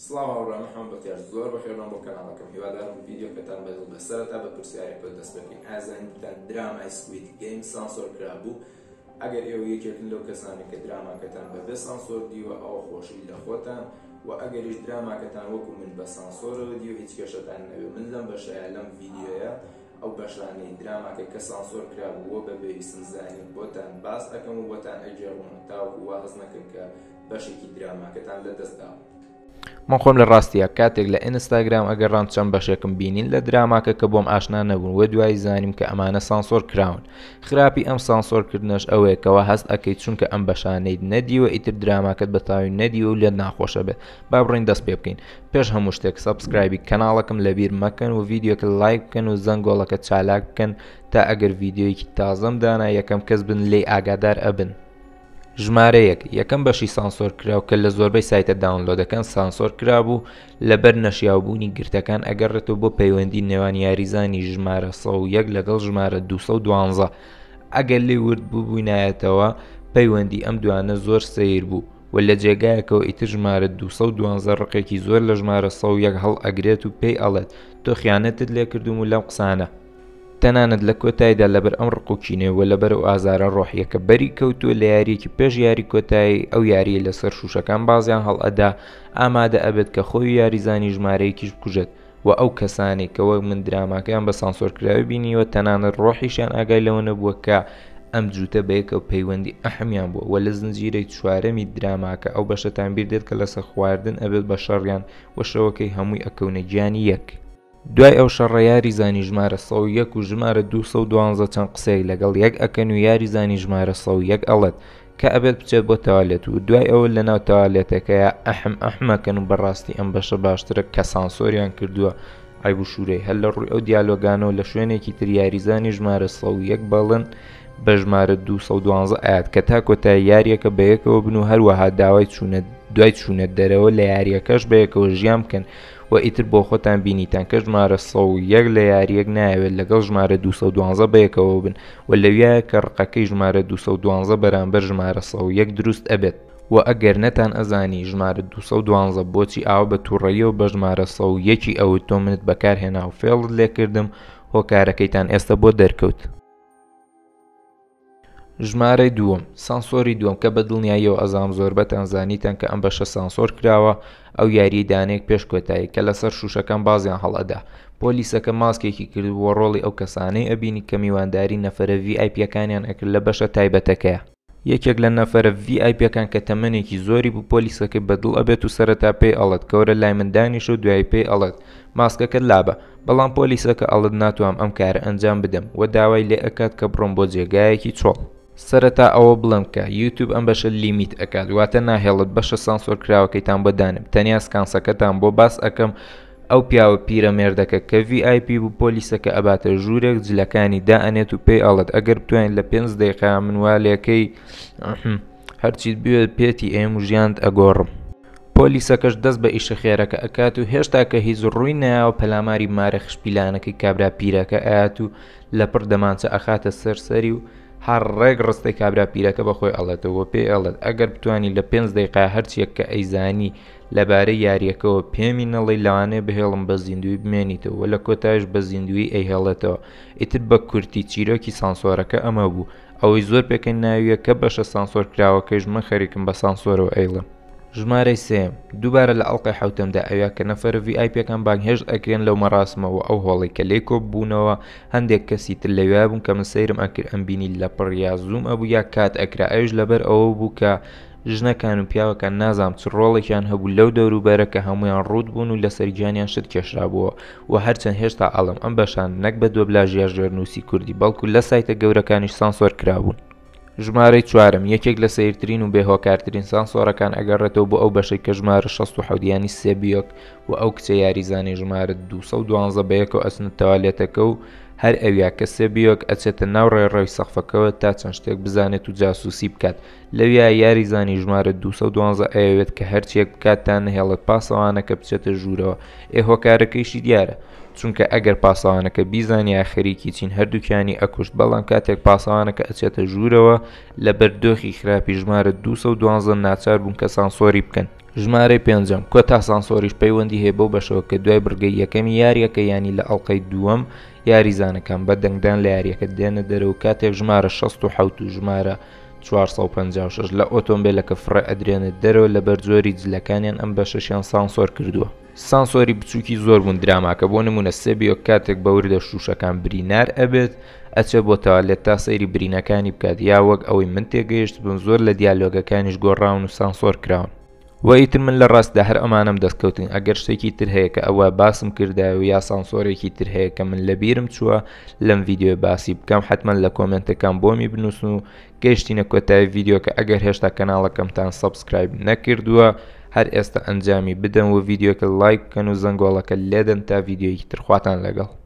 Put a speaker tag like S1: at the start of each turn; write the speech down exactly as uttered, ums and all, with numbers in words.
S1: سڵاو هاوڕێ محەممەد بەختیار زۆر بەخێرنەوە بۆ کەناڵەکەم هیوادارم ڤیدیۆکەتان بەدڵ بەسەرەتا بە پرسیارێکەوە دەست بکەین. ئازانیتان درامای سکوید گەیم سانسۆر کرابوو. ئەگەر ئێوە یەکێکن لەو کەسانی کە دراماکەتان بەبێ سانسۆر دیوە ئەوە خۆشی لە خۆتان و ئەگەریش دراماکەتان وەکو من بە سانسۆرەوە دیو هیچ کێشەتان نەوێ. من لەم بەشەیە لەم ڤیدیۆیە ئەو بەشانەی دراماکە کە سانسۆر کرابووە بە پێویستن زانین بۆتان باس ئەەکەم و بۆتان ئەجێڕوم تاوەکو وا هەز نەکەن کە بەشێکی دراماکەتان لەدەستداوە.
S2: من خۆم لە ڕاستیە کاتێک لە ئینستاگرام ئەگەڕام چەند بەشێکم بینین لە دراماکە کە بۆم ئاشنا نەبوون و دوای زانیم کە ئەمانە سانسۆر کراون. خراپی ئەم سانسۆرکردنەش ئەوەیە کەەوە هەست ئەەکەیت چونکە ئەم بەشانەی نەدیوە ئیتر دراماکەت بەتاوی نەدیوە و لێت ناخۆشە بێت. با بڕین دەست پێ بکەین. پێش هەموو شتێک سەبسکرایبی کەناڵەکەم لەبیر مەکەن و ڤیدیۆکە لایک بکەن و زەنگۆڵەکە چالاک بکەن تا ئەگەر ڤیدیۆیەکی تازەم دانا یەکەم کەس بن لێی ئاگادار ئەبن. ژمارەیەک یەکەم بەشی سانسۆر کراو کە لە زۆربەی سایتە داونلۆدەکان سانسۆر کرابوو لەبەر نەشیاوبوونی گرتەکان ئەگەڕێتەوە بۆ پەیوەندی نێوان یاریزانی ژمارە سەد و یەک لەگەڵ ژمارە دووسەد و دوانزە. ئەگەر لێ ورد بوو بووینایەتەوە پەیوەندی ئەم دوانە زۆر سەیر بوو و لە جێگایەکەوە ئیتر ژمارە دووسەد و دوانزە ڕقێکی زۆر لە ژمارە سەد و یەک هەڵ ئەگرێت و پێی ئەڵێت تۆ خیانەتت لێ کردوم و لەم قسانە. تەنانەت لە کۆتاییدا لەبەر ئەم ڕقوکینەوە لەبەر و ئازارە ڕۆحیەکە بەری کەوتووە لە یاریەکی پێش یاری کۆتایی ئەو یاریە لەسەر شوشەکان بازیان هەڵئەدا ئامادە ئەبێت کە خۆی یاریزانی ژمارەیەکیش بکوژێت و ئەو کەسانی کەوە من دراماکەیان بە سانسۆرکراوی بینیوە تەنانەت ڕۆحیشیان ئاگای لەوە نەبووە کە ئەم جووتە بەیەکە و پەیوەندی ئەحمیان بووە و لە زنجیرەی چوارەمی دراماکە ئەو بەشەتان بیر دێت کە لەسەر خواردن ئەبێت بە شەڕیان و شەوەکەی هەمووی ئەکەونە گیانی یەک. دوای ئەو شەڕە یاریزانی ژمارە سەد و یەک و ژمارە دووسەد و دوانزە چەند قسەیەک لەگەڵ یەک ئەکەن و یاریزانی ژمارە سەد و یەک ئەڵێت کە ئەبێت بچێت بۆ تەوالێت و دوای ئەوە لەناو تەوالێتەکەیە ئەحم ئەحمەکەن و بەڕاستی ئەم بەشە باشترە کە سانسۆریان کردووە ئایب و شوورەی هەر لە ڕووی ئەو دیالۆگانەوە لە شوێنێکی تر یاریزانی ژمارە سەد و یەک بەڵن بە ژمارە دووسەد و دوانزە ئاات کە تا کۆتایی یاریەکە بەیەکەوە بن و هەروەها داوای چوونە دوای چوونەت دەرەوە لە یاریەکەش بەیەکەوە ژیان بکەن و ئیتر بۆ خۆتان بینیتان کە ژمارە سەد و یەک لە یاریەک نایەوێت لەگەڵ ژمارە دووسەد و دوانزە بەیەکەوە بن و لەویایە کە ڕقەکەی ژمارە دووسەد و دوانزە بەرامبەر ژمارە سەد و یەک دروست ئەبێت و ئەگەر نەتان ئەزانی ژمارە دووسەد و دوانزە بۆچی ئاوە بە تووڕەیەوە بە ژمارە سەد و یەکی ئەوت تۆ منت بەکارهێنا و فێڵت لێکردم هۆکارەکەیتان ئێستا بۆ دەرکەوت. ژمارەی دووەم سانسۆری دووەم کە بە دڵنیاییەوە ئەزام زۆربەتان زانیتان کە ئەم بەشە سانسۆر کراوە ئەو یاریی دانێک پێش کۆتایی کە لەسەر شوشەکان بازیان هەڵئەدا. پۆلیسەکە ماسکێکی کرد بۆ ڕۆڵی ئەو کەسانەی ئەبینی کە میوانداری نەفەرە ڤی ئای پیەکانیان ئەکرد لە بەشە تایبەتەکەیە. یەکێک لە نەفەرە ڤی ئای پیەکان کە تەمەنێکی زۆری بوو پۆلیسەکەی بەدڵ ئەبێت و سەرەتا پێی ئەڵێت کەورە لای من دانیشە و دوای پێی ئەڵێت ماسکەکەت لابە، بەڵام پۆلیسەکە ئەڵێت ناتوانم ئەم کارە ئەنجام بدەم و داوای لێ ئەکات کە بڕۆم بۆ جێگایەکی چۆڵ. سەرەتا ئەوە بڵم کە یوتیوب ئەم بەشە لیمیت ئەکات واتە ناهێڵت بەشە سانسۆر کراوەکەیتان بۆ دانم تەنیا سکانسەکەتان بۆ باس ئەەکەم. ئەو پیاوە پیرەمێردەکە کە ڤی ئای پی بوو پۆلیسەکە ئەباتە ژوورێک جلەکانی دائەنێت و پێی ئەڵێت ئەگەر بتوانین لە پێنج دەیقا منوالەکەی هەرچیت بوێت پێتی ئێم و ژیانت ئەگۆڕم. پۆلیسەکەش دەست بە ئیشە خێرەکە ئەکات و هێشتا کە هیچ ڕووی نایەوە پەلاماری مارە خشپیلانەکەی کابرا پیرەکە ئاات و لەپڕ دەمانچە ئەخاتە سەرسەری و هەر ڕێک ڕستەی کابرا پیرەکە بەخۆی ئەڵێتەوە پێی ئەڵێت ئەگەر بتوانانی لە پێنج دەیقا هەرچیەک کە ئەیزانی لەبارەی یاریەکەەوە پێمی نەڵی لەوانەیە بهێڵم بە زیندوی بمێنیتەوە و لە کۆتایش بە زیندوی ئەیهێڵێتەوە. ئیتر بە کورتی چیرۆکی سانسۆرەکە ئەمە بوو ئەوەی زۆر پێکەن ناویە کە بەشە سانسۆر کراوەکەیش من خەریکم بە سانسۆرەوە ئەیڵم. ژمارەی سێم دووبارە لە ئەڵلقەی حوتەمدا ئەویا کە نەفەر ڤی ئای پیەکان بانگهێشت ئەکرێن لەو مەراسمەوە ئەو هۆڵی کە لێ کۆ بوونەوە هەندێک کەسی تر لەوێ بوون کە من سەیرم ئەکرد ئەم بینی لە پڕ یا زووم ئەبوو یا کات ئەکرا ئەوش لەبەر ئەوە بوو کە ژنەکان و پیاوەکان نازام چ ڕۆڵێکیان هەبوو لەو دەوروبەرە کە هەمویان ڕوود بوون و لەسەر گیانیان شت کێشرابووە و هەرچەند هێشتا ئەڵم ئەم بەشان نەک بە دۆبلاژیا ژێرنووسی کوردی بەڵکو لە سایتە گەورەکانیش سانسۆر کرابوون. ژمارەی چوارم یەکێک لە سەیرترین و بێهۆکارترین سانسۆرەکان ئەگەڕێتەوە بۆ ئەو بەشەی کە ژمارە شەست و حەوت ینی سێ بیۆک و ئەو کچە یاریزانی ژمارە دووسەد و دوانزە بەیەکەوە ئەچنە تەوالێتەکە و هەر ئەویا کە سێ بیۆک ئەچێتە ناو ڕێڕەوی سەقفەکەوە تا چەند شتێک بزانێت و جاسووسی بکات. لەویا یاریزانی ژمارە دووسەد و دوانزە ئەوێت کە هەرچیەک بکات تا نەهێڵێت پاسەوانەکە بچێتە ژوورەوە. ئێ هۆکارەکەیشی دیارە چونکە ئەگەر پاسەوانەکە بیزانیا خەریکی چین هەردووکیانی ئەکوشت بەڵام کاتێک پاسەوانەکە ئەچێتە ژوورەوە لە بەردۆخی خراپی ژمارە دووسەد و دوانزە ناچار بوون کە سانسۆری بکەن. ژمارەی پێنجەم کۆتا سانسۆریش پەیوەندی هەیە بەو بەشەوە کە دوای بڕگەی یەکەمی یاریەکە یانی لە ئەڵقەی دووەم یاریزانەکان بە دەنگدان لە یاریەکە دێنە دەرەوە کاتێک ژمارە شەست و حەوت و ژمارە چوارسەد و پەنجا و شەش لە ئۆتۆمبیلەکە فڕێ ئەدرێنێت دەرەوە لەبەر جۆری جلەکانیان ئەم بەشەشیان سانسۆر کردووە. سانسۆری بچووکی زۆر بوون دراماکە بۆ نمونە سێ بیۆ کاتێک بە وردە شوشەکان برینار ئەبێت ئەچێ بۆ تاوالێت تا سەیری برینەکانی بکات یا وەک ئەوەی من تێگەیشت بم زۆر لە دیالۆگەکانیش گۆڕاون و سانسۆر کراون. و ئیتر من لە ڕاستدا هەر ئەمانم دەستکەوتن ئەگەر شتێکی تر هەیە کە ئەوە باسم کردایە یا سانسۆرێکی تر هەیە کە من لە بیرم چووە لەم ڤیدیۆ باسی بکەم حتمما لە کۆمنتەکان بۆمی بنووسن و گەیشتینە کۆتایی ڤیدیۆ کە ئەگەر هێشتا کەناڵەکەمتان سەبسکرایب نەکردووە هەر ئێستا ئەنجامی بدەن و ڤیدیۆکە لایک بکەن و زەنگۆڵەکە لێدەن تا ڤیدیۆیەکی تر خواتان لەگەڵ.